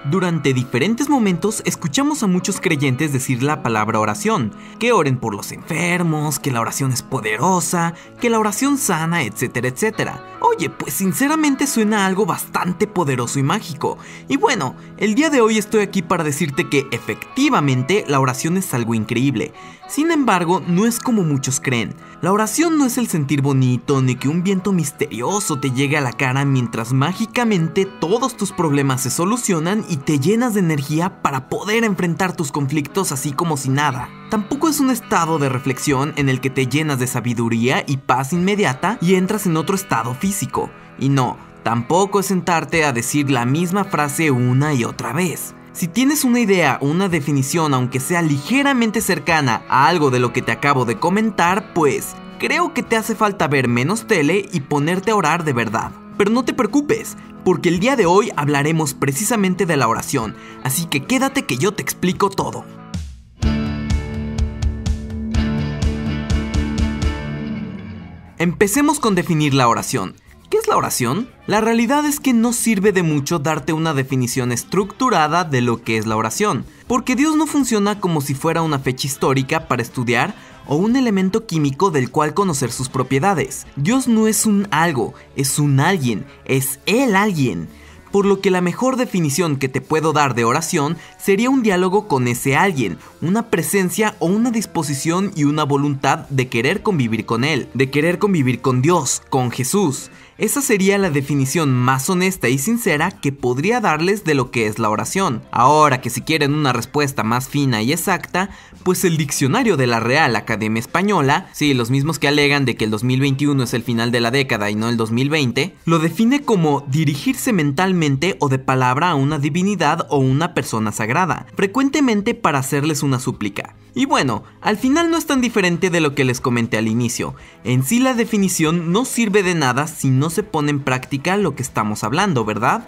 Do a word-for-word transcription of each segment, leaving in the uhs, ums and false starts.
Durante diferentes momentos escuchamos a muchos creyentes decir la palabra oración, que oren por los enfermos, que la oración es poderosa, que la oración sana, etcétera, etcétera. Oye, pues sinceramente suena algo bastante poderoso y mágico. Y bueno, el día de hoy estoy aquí para decirte que efectivamente la oración es algo increíble. Sin embargo, no es como muchos creen. La oración no es el sentir bonito ni que un viento misterioso te llegue a la cara mientras mágicamente todos tus problemas se solucionan y te llenas de energía para poder enfrentar tus conflictos así como si nada. Tampoco es un estado de reflexión en el que te llenas de sabiduría y paz inmediata y entras en otro estado físico. Y no, tampoco es sentarte a decir la misma frase una y otra vez. Si tienes una idea o una definición, aunque sea ligeramente cercana a algo de lo que te acabo de comentar, pues creo que te hace falta ver menos tele y ponerte a orar de verdad. Pero no te preocupes, porque el día de hoy hablaremos precisamente de la oración, así que quédate que yo te explico todo. Empecemos con definir la oración. ¿Qué es la oración? La realidad es que no sirve de mucho darte una definición estructurada de lo que es la oración, porque Dios no funciona como si fuera una fecha histórica para estudiar o un elemento químico del cual conocer sus propiedades. Dios no es un algo, es un alguien, es el alguien. Por lo que la mejor definición que te puedo dar de oración sería un diálogo con ese alguien, una presencia o una disposición y una voluntad de querer convivir con él, de querer convivir con Dios, con Jesús. Esa sería la definición más honesta y sincera que podría darles de lo que es la oración. Ahora que si quieren una respuesta más fina y exacta, pues el diccionario de la Real Academia Española, sí, los mismos que alegan de que el dos mil veintiuno es el final de la década y no el dos mil veinte, lo define como dirigirse mentalmente o de palabra a una divinidad o una persona sagrada, frecuentemente para hacerles una súplica. Y bueno, al final no es tan diferente de lo que les comenté al inicio. En sí la definición no sirve de nada si no se pone en práctica lo que estamos hablando, ¿verdad?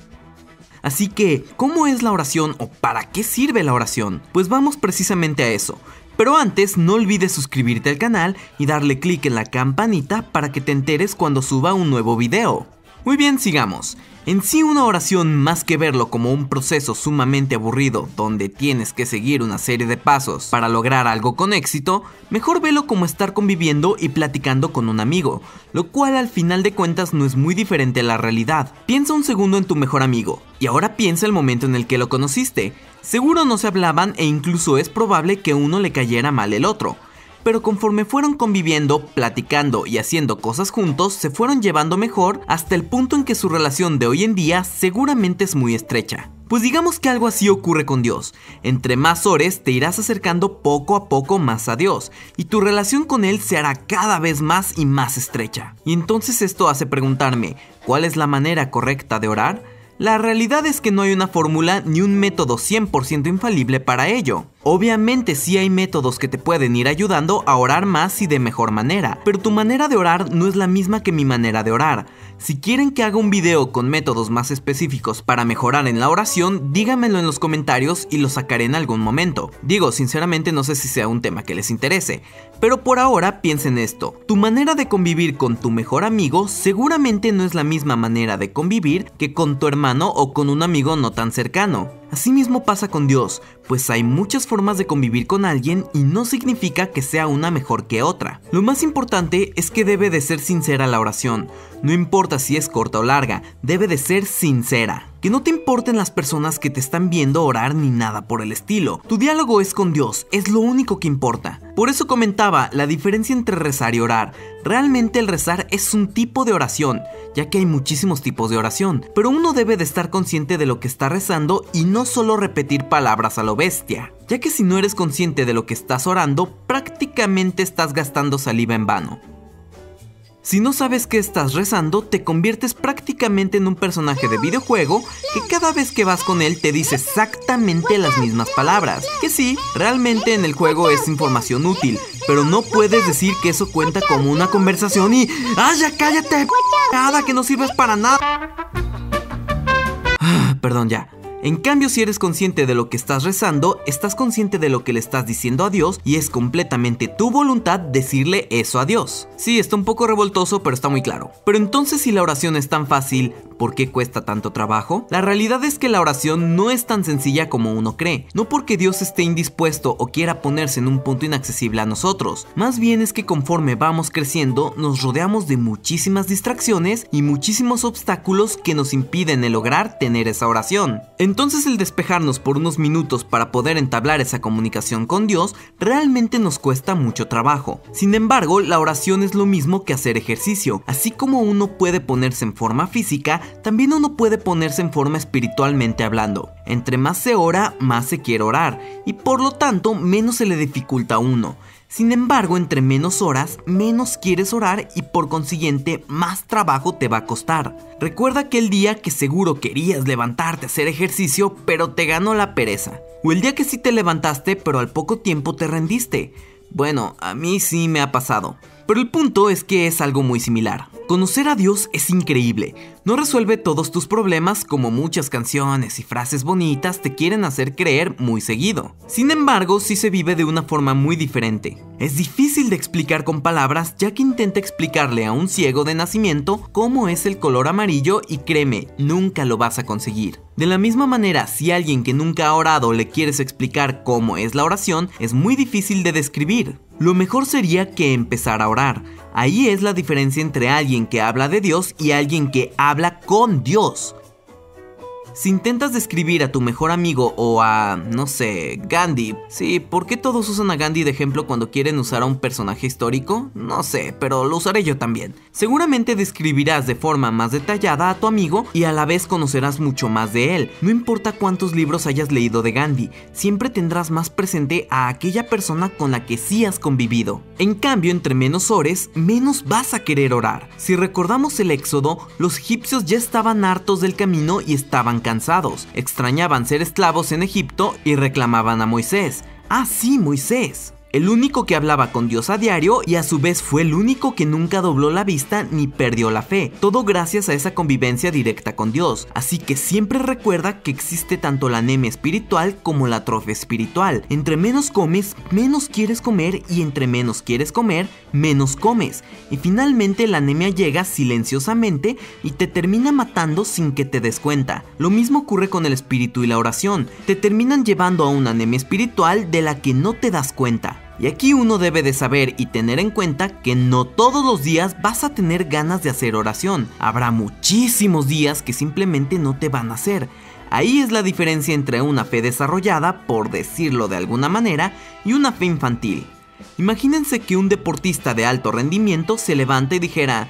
Así que, ¿cómo es la oración o para qué sirve la oración? Pues vamos precisamente a eso. Pero antes, no olvides suscribirte al canal y darle clic en la campanita para que te enteres cuando suba un nuevo video. Muy bien, sigamos. En sí una oración, más que verlo como un proceso sumamente aburrido donde tienes que seguir una serie de pasos para lograr algo con éxito, mejor velo como estar conviviendo y platicando con un amigo, lo cual al final de cuentas no es muy diferente a la realidad. Piensa un segundo en tu mejor amigo, y ahora piensa el momento en el que lo conociste. Seguro no se hablaban e incluso es probable que uno le cayera mal el otro. Pero conforme fueron conviviendo, platicando y haciendo cosas juntos, se fueron llevando mejor hasta el punto en que su relación de hoy en día seguramente es muy estrecha. Pues digamos que algo así ocurre con Dios. Entre más ores te irás acercando poco a poco más a Dios y tu relación con Él se hará cada vez más y más estrecha. Y entonces esto hace preguntarme, ¿cuál es la manera correcta de orar? La realidad es que no hay una fórmula ni un método cien por ciento infalible para ello. Obviamente sí hay métodos que te pueden ir ayudando a orar más y de mejor manera, pero tu manera de orar no es la misma que mi manera de orar. Si quieren que haga un video con métodos más específicos para mejorar en la oración, díganmelo en los comentarios y lo sacaré en algún momento. Digo, sinceramente no sé si sea un tema que les interese, pero por ahora piensen esto. Tu manera de convivir con tu mejor amigo seguramente no es la misma manera de convivir que con tu hermano o con un amigo no tan cercano. Asimismo pasa con Dios, pues hay muchas formas de convivir con alguien y no significa que sea una mejor que otra. Lo más importante es que debe de ser sincera la oración. No importa si es corta o larga, debe de ser sincera. Que no te importen las personas que te están viendo orar ni nada por el estilo. Tu diálogo es con Dios, es lo único que importa. Por eso comentaba la diferencia entre rezar y orar. Realmente el rezar es un tipo de oración, ya que hay muchísimos tipos de oración, pero uno debe de estar consciente de lo que está rezando y no solo repetir palabras a lo bestia, ya que si no eres consciente de lo que estás orando, prácticamente estás gastando saliva en vano. Si no sabes qué estás rezando, te conviertes prácticamente en un personaje de videojuego que cada vez que vas con él te dice exactamente las mismas palabras. Que sí, realmente en el juego es información útil, pero no puedes decir que eso cuenta como una conversación y... ¡Ah, ya cállate! ¡Nada, que no sirves para nada! Ah, perdón, ya. En cambio, si eres consciente de lo que estás rezando, estás consciente de lo que le estás diciendo a Dios y es completamente tu voluntad decirle eso a Dios. Sí, está un poco revoltoso, pero está muy claro. Pero entonces, si la oración es tan fácil, ¿por qué cuesta tanto trabajo? La realidad es que la oración no es tan sencilla como uno cree. No porque Dios esté indispuesto o quiera ponerse en un punto inaccesible a nosotros. Más bien es que conforme vamos creciendo, nos rodeamos de muchísimas distracciones y muchísimos obstáculos que nos impiden el lograr tener esa oración. Entonces, el despejarnos por unos minutos para poder entablar esa comunicación con Dios realmente nos cuesta mucho trabajo. Sin embargo, la oración es lo mismo que hacer ejercicio. Así como uno puede ponerse en forma física, también uno puede ponerse en forma espiritualmente hablando. Entre más se ora, más se quiere orar, y por lo tanto, menos se le dificulta a uno. Sin embargo, entre menos horas, menos quieres orar y por consiguiente, más trabajo te va a costar. Recuerda aquel día que seguro querías levantarte a hacer ejercicio, pero te ganó la pereza. O el día que sí te levantaste, pero al poco tiempo te rendiste. Bueno, a mí sí me ha pasado. Pero el punto es que es algo muy similar. Conocer a Dios es increíble. No resuelve todos tus problemas como muchas canciones y frases bonitas te quieren hacer creer muy seguido. Sin embargo, sí se vive de una forma muy diferente. Es difícil de explicar con palabras, ya que intenta explicarle a un ciego de nacimiento cómo es el color amarillo y créeme, nunca lo vas a conseguir. De la misma manera, si a alguien que nunca ha orado le quieres explicar cómo es la oración, es muy difícil de describir. Lo mejor sería que empezara a orar. Ahí es la diferencia entre alguien que habla de Dios y alguien que habla con Dios. Si intentas describir a tu mejor amigo o a, no sé, Gandhi. Sí, ¿por qué todos usan a Gandhi de ejemplo cuando quieren usar a un personaje histórico? No sé, pero lo usaré yo también. Seguramente describirás de forma más detallada a tu amigo y a la vez conocerás mucho más de él. No importa cuántos libros hayas leído de Gandhi, siempre tendrás más presente a aquella persona con la que sí has convivido. En cambio, entre menos ores, menos vas a querer orar. Si recordamos el Éxodo, los egipcios ya estaban hartos del camino y estaban cansados, extrañaban ser esclavos en Egipto y reclamaban a Moisés. Ah, sí, Moisés. El único que hablaba con Dios a diario y a su vez fue el único que nunca dobló la vista ni perdió la fe. Todo gracias a esa convivencia directa con Dios. Así que siempre recuerda que existe tanto la anemia espiritual como la atrofia espiritual. Entre menos comes, menos quieres comer y entre menos quieres comer, menos comes. Y finalmente la anemia llega silenciosamente y te termina matando sin que te des cuenta. Lo mismo ocurre con el espíritu y la oración. Te terminan llevando a una anemia espiritual de la que no te das cuenta. Y aquí uno debe de saber y tener en cuenta que no todos los días vas a tener ganas de hacer oración. Habrá muchísimos días que simplemente no te van a hacer. Ahí es la diferencia entre una fe desarrollada, por decirlo de alguna manera, y una fe infantil. Imagínense que un deportista de alto rendimiento se levanta y dijera: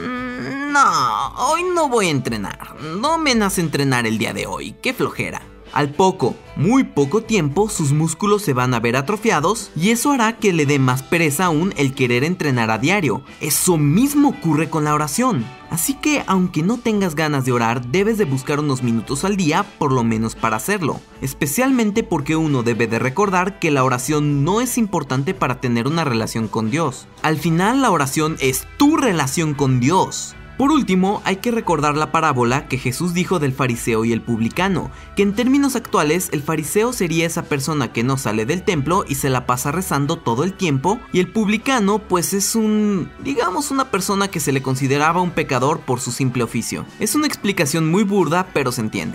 mmm, no, hoy no voy a entrenar, no me nace entrenar el día de hoy, qué flojera. Al poco, muy poco tiempo, sus músculos se van a ver atrofiados y eso hará que le dé más pereza aún el querer entrenar a diario. Eso mismo ocurre con la oración. Así que, aunque no tengas ganas de orar, debes de buscar unos minutos al día por lo menos para hacerlo. Especialmente porque uno debe de recordar que la oración no es importante para tener una relación con Dios. Al final, la oración es tu relación con Dios. Por último, hay que recordar la parábola que Jesús dijo del fariseo y el publicano, que en términos actuales el fariseo sería esa persona que no sale del templo y se la pasa rezando todo el tiempo, y el publicano pues es un, digamos una persona que se le consideraba un pecador por su simple oficio. Es una explicación muy burda, pero se entiende.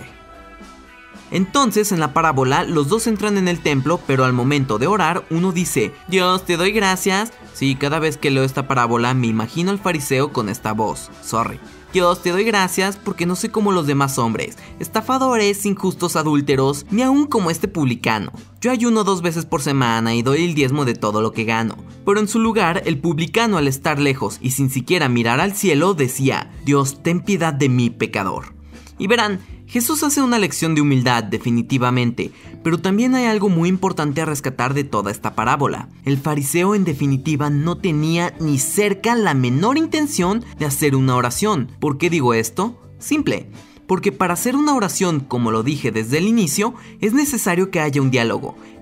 Entonces, en la parábola, los dos entran en el templo, pero al momento de orar, uno dice: Dios, te doy gracias. Sí, cada vez que leo esta parábola me imagino al fariseo con esta voz. Sorry. Dios, te doy gracias porque no soy como los demás hombres, estafadores, injustos, adúlteros, ni aún como este publicano. Yo ayuno dos veces por semana y doy el diezmo de todo lo que gano. Pero en su lugar, el publicano, al estar lejos y sin siquiera mirar al cielo, decía: Dios, ten piedad de mí, pecador. Y verán, Jesús hace una lección de humildad, definitivamente, pero también hay algo muy importante a rescatar de toda esta parábola. El fariseo, en definitiva, no tenía ni cerca la menor intención de hacer una oración. ¿Por qué digo esto? Simple. Porque para hacer una oración, como lo dije desde el inicio, es necesario que haya un diálogo.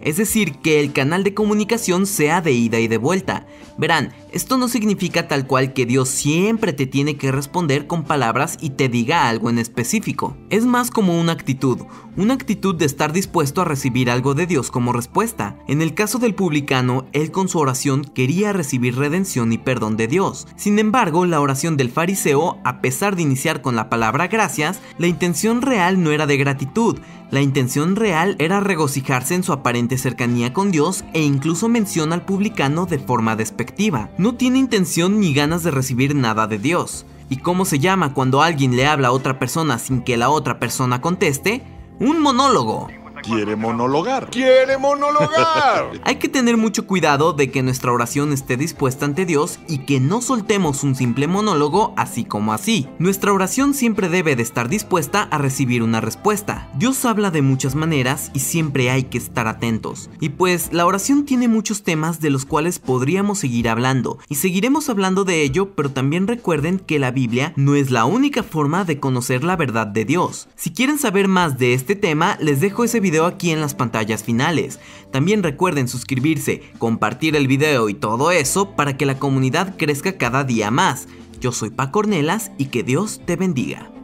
es decir, que el canal de comunicación sea de ida y de vuelta. Verán, esto no significa tal cual que Dios siempre te tiene que responder con palabras y te diga algo en específico. Es más como una actitud, una actitud de estar dispuesto a recibir algo de Dios como respuesta. En el caso del publicano, él con su oración quería recibir redención y perdón de Dios. Sin embargo, la oración del fariseo, a pesar de iniciar con la palabra gracias, la intención real no era de gratitud. La intención real era regocijarse en su aparente cercanía con Dios e incluso menciona al publicano de forma despectiva. No tiene intención ni ganas de recibir nada de Dios. ¿Y cómo se llama cuando alguien le habla a otra persona sin que la otra persona conteste? Un monólogo. Quiere monologar. ¡Quiere monologar! Hay que tener mucho cuidado de que nuestra oración esté dispuesta ante Dios y que no soltemos un simple monólogo así como así. Nuestra oración siempre debe de estar dispuesta a recibir una respuesta. Dios habla de muchas maneras y siempre hay que estar atentos. Y pues la oración tiene muchos temas de los cuales podríamos seguir hablando y seguiremos hablando de ello, pero también recuerden que la Biblia no es la única forma de conocer la verdad de Dios. Si quieren saber más de este tema, les dejo ese video aquí en las pantallas finales. También recuerden suscribirse, compartir el video y todo eso para que la comunidad crezca cada día más. Yo soy Paco Ornelas y que Dios te bendiga.